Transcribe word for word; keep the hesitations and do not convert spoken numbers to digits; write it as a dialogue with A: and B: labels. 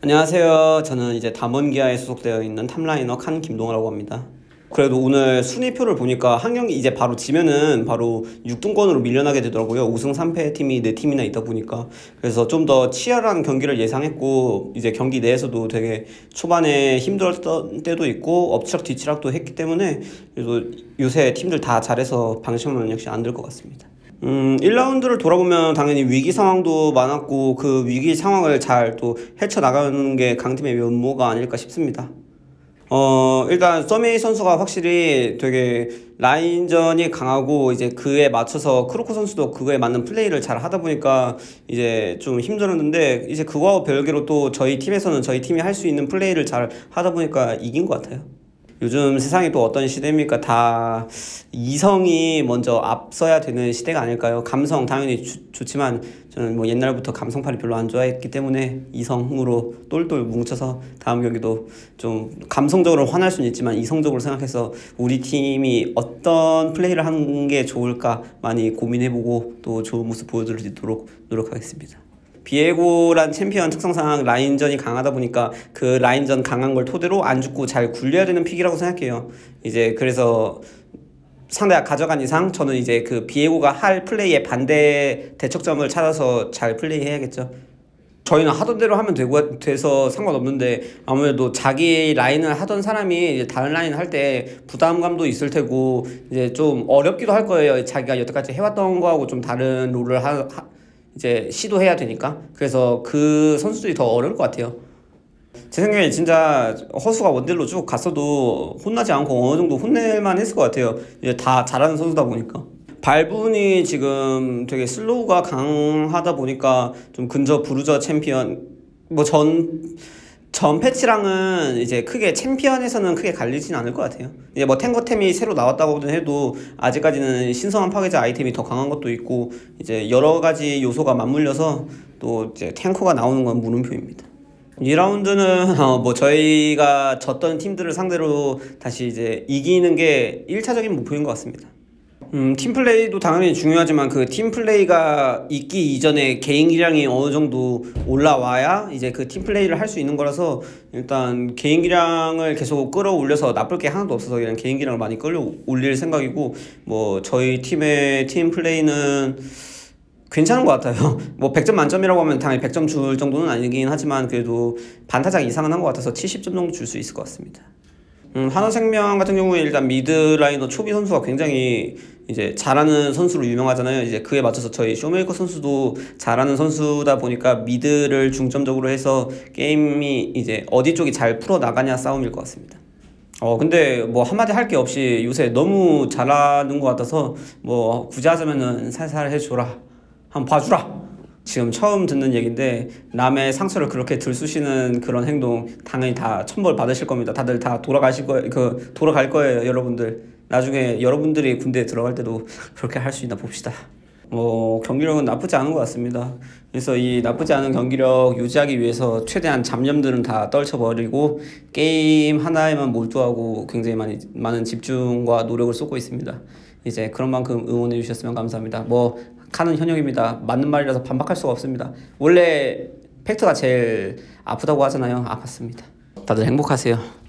A: 안녕하세요. 저는 이제 담원기아에 소속되어 있는 탑라이너 칸 김동호라고 합니다. 그래도 오늘 순위표를 보니까 한 경기 이제 바로 지면은 바로 육 등권으로 밀려나게 되더라고요. 오 승 삼 패 팀이 네 팀이나 있다 보니까. 그래서 좀 더 치열한 경기를 예상했고, 이제 경기 내에서도 되게 초반에 힘들었던 때도 있고 엎치락 뒤치락도 했기 때문에 그래도 요새 팀들 다 잘해서 방심하면 역시 안 될 것 같습니다. 음, 일 라운드를 돌아보면 당연히 위기 상황도 많았고 그 위기 상황을 잘 또 헤쳐나가는 게 강팀의 면모가 아닐까 싶습니다. 어, 일단 서메이 선수가 확실히 되게 라인전이 강하고 이제 그에 맞춰서 크로코 선수도 그거에 맞는 플레이를 잘 하다 보니까 이제 좀 힘들었는데, 이제 그거와 별개로 또 저희 팀에서는 저희 팀이 할 수 있는 플레이를 잘 하다 보니까 이긴 것 같아요. 요즘 세상이 또 어떤 시대입니까? 다 이성이 먼저 앞서야 되는 시대가 아닐까요? 감성 당연히 주, 좋지만 저는 뭐 옛날부터 감성팔이 별로 안 좋아했기 때문에 이성으로 똘똘 뭉쳐서 다음 경기도 좀 감성적으로 화날 수는 있지만 이성적으로 생각해서 우리 팀이 어떤 플레이를 하는 게 좋을까 많이 고민해보고 또 좋은 모습 보여드리도록 노력하겠습니다. 비에고란 챔피언 특성상 라인전이 강하다 보니까 그 라인전 강한 걸 토대로 안 죽고 잘 굴려야 되는 픽이라고 생각해요. 이제 그래서 상대가 가져간 이상 저는 이제 그 비에고가 할 플레이의 반대 대척점을 찾아서 잘 플레이해야겠죠. 저희는 하던 대로 하면 되고 돼서 상관없는데, 아무래도 자기 라인을 하던 사람이 이제 다른 라인 할 때 부담감도 있을 테고 이제 좀 어렵기도 할 거예요. 자기가 여태까지 해왔던 거하고 좀 다른 롤을 하, 하 이제 시도해야 되니까. 그래서 그 선수들이 더 어려울 것 같아요. 제 생각에 진짜 허수가 원딜로 쭉 갔어도 혼나지 않고 어느 정도 혼낼만 했을 것 같아요. 이제 다 잘하는 선수다 보니까. 발분이 지금 되게 슬로우가 강하다 보니까 좀 근저 부르저 챔피언 뭐 전 전 패치랑은 이제 크게 챔피언에서는 크게 갈리진 않을 것 같아요. 이제 뭐 탱거템이 새로 나왔다고는 해도 아직까지는 신성한 파괴자 아이템이 더 강한 것도 있고 이제 여러 가지 요소가 맞물려서 또 이제 탱커가 나오는 건 물음표입니다. 이 라운드는 어 뭐 저희가 졌던 팀들을 상대로 다시 이제 이기는 게 일 차적인 목표인 것 같습니다. 음, 팀플레이도 당연히 중요하지만 그 팀플레이가 있기 이전에 개인 기량이 어느 정도 올라와야 이제 그 팀플레이를 할 수 있는 거라서, 일단 개인 기량을 계속 끌어올려서 나쁠 게 하나도 없어서 그냥 개인 기량을 많이 끌어올릴 생각이고, 뭐 저희 팀의 팀플레이는 괜찮은 것 같아요. 뭐 백 점 만점이라고 하면 당연히 백 점 줄 정도는 아니긴 하지만 그래도 반타작 이상은 한 것 같아서 칠십 점 정도 줄 수 있을 것 같습니다. 음, 하나생명 같은 경우에 일단 미드라이너 초비 선수가 굉장히 이제 잘하는 선수로 유명하잖아요. 이제 그에 맞춰서 저희 쇼메이커 선수도 잘하는 선수다 보니까 미드를 중점적으로 해서 게임이 이제 어디 쪽이 잘 풀어나가냐 싸움일 것 같습니다. 어 근데 뭐 한마디 할 게 없이 요새 너무 잘하는 것 같아서 뭐 굳이 하자면은 살살 해줘라, 한번 봐주라, 지금 처음 듣는 얘기인데 남의 상처를 그렇게 들쑤시는 그런 행동 당연히 다 천벌 받으실 겁니다. 다들 다 돌아가실 거예요. 그 돌아갈 거예요, 여러분들. 나중에 여러분들이 군대에 들어갈 때도 그렇게 할 수 있나 봅시다. 뭐 경기력은 나쁘지 않은 것 같습니다. 그래서 이 나쁘지 않은 경기력 유지하기 위해서 최대한 잡념들은 다 떨쳐버리고 게임 하나에만 몰두하고 굉장히 많이, 많은 집중과 노력을 쏟고 있습니다. 이제 그런 만큼 응원해 주셨으면 감사합니다. 뭐 칸은 현역입니다. 맞는 말이라서 반박할 수가 없습니다. 원래 팩트가 제일 아프다고 하잖아요. 아팠습니다. 다들 행복하세요.